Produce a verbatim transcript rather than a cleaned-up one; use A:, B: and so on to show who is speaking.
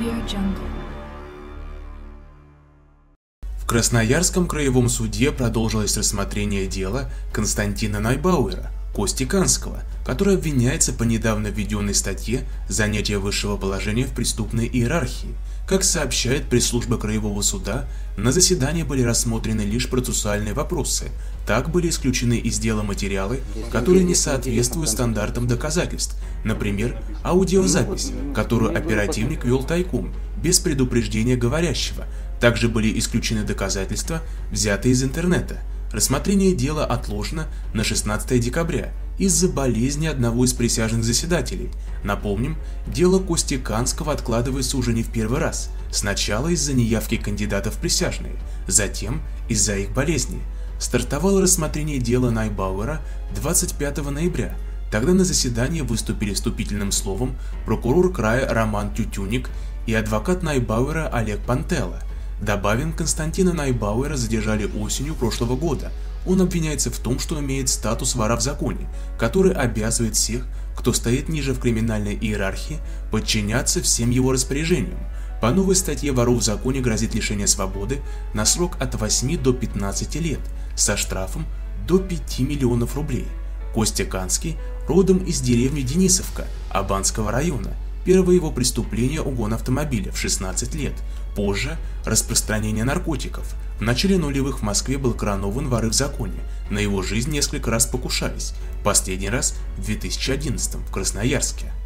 A: AudioJungle.
B: В Красноярском краевом суде продолжилось рассмотрение дела Константина Найбауэра, Кости Канского, который обвиняется по недавно введенной статье «Занятие высшего положения в преступной иерархии». Как сообщает пресс-служба краевого суда, на заседании были рассмотрены лишь процессуальные вопросы. Так были исключены из дела материалы, которые не соответствуют стандартам доказательств, например, аудиозапись, которую оперативник вел тайком, без предупреждения говорящего. Также были исключены доказательства, взятые из интернета. Рассмотрение дела отложено на шестнадцатое декабря из-за болезни одного из присяжных заседателей. Напомним, дело Кости Канского откладывается уже не в первый раз. Сначала из-за неявки кандидатов в присяжные, затем из-за их болезни. Стартовало рассмотрение дела Найбауэра двадцать пятого ноября. Тогда на заседании выступили вступительным словом прокурор края Роман Тютюник и адвокат Найбауэра Олег Пантелло. Добавим, Константина Найбауэра задержали осенью прошлого года. Он обвиняется в том, что имеет статус вора в законе, который обязывает всех, кто стоит ниже в криминальной иерархии, подчиняться всем его распоряжениям. По новой статье вору в законе грозит лишение свободы на срок от восьми до пятнадцати лет, со штрафом до пяти миллионов рублей. Костя Канский родом из деревни Денисовка Абанского района. Первое его преступление – угон автомобиля в шестнадцать лет. Позже – распространение наркотиков. В начале нулевых в Москве был коронован воры в законе. На его жизнь несколько раз покушались. Последний раз в две тысячи одиннадцатом в Красноярске.